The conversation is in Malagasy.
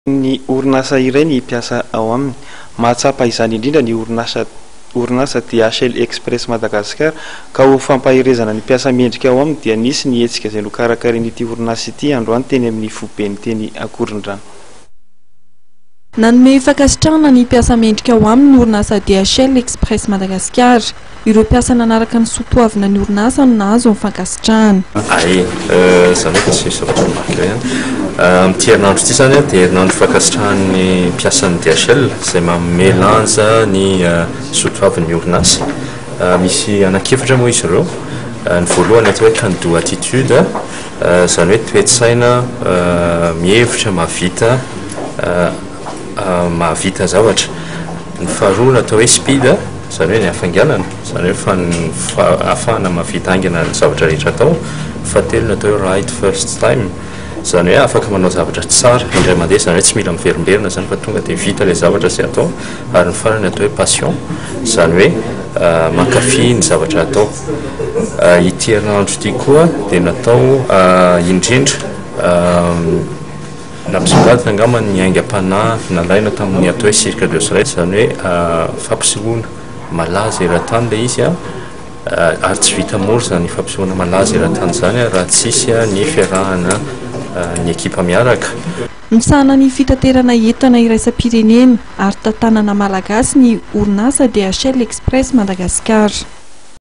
Ny orinasa iray ny piasa ao aminy mahatsapa izany indrindra ny orinasa DHL Express Madagascar ka ho fampahirezana ny piasa mendrika ao aminy dia nisy ny hetsika izay nokarakarin'ity orinasa ity androany teny amin'ny foibeny teny Akorondrano. Nanome fankasitrahana ny piasa mendrika ao aminy ny orinasa DHL Express Madagascar. Ireo piasa nanaraka ny soatoavina ny orinasa no nahazo ny fankasitrahana. Zany hoe sy zavatra marika ihany. Amin'ity herinandro ity zany dia herinandro fankasitrahan'ny piasan'ny DHL izay manome lanja ny soatoavin'ny orinasa. Misy anankiefatra moa izy ireo. Ny voalohany atao hoe can-do attitude, zany hoe toe-tsaina mihevitra mahavita zavatra. Ny faharoa atao hoe speed, zany hoe ny hafainganana, zany hoe ahafahana mahavita haingana ny zavatra rehetra atao. Fahatelo atao hoe right first time, zany hoe afaka manao zavatra tsara indray mandeha, zany hoe tsy mila miverimberina zany fa tonga dia vita ilay zavatra izay atao. Ary ny farany atao hoe passion, zany hoe mankafy ny zavatra atao. Ity herinandro ity koa dia natao indrindra nampisongadina angamba ny aingam-panahy nalaina tamin'ny atao hoe cirque de soleil, zany hoe fampisehoana malaza eran-tany ilay izy ary tsy vita mora zany fampisehoana malaza eran-tany zany raha tsisy ny fiarahana ny ekipa miaraka. Misahana ny fitaterana entana iraisam-pirenena ary tantanana malagasy ny orinasa DHL Express Madagascar.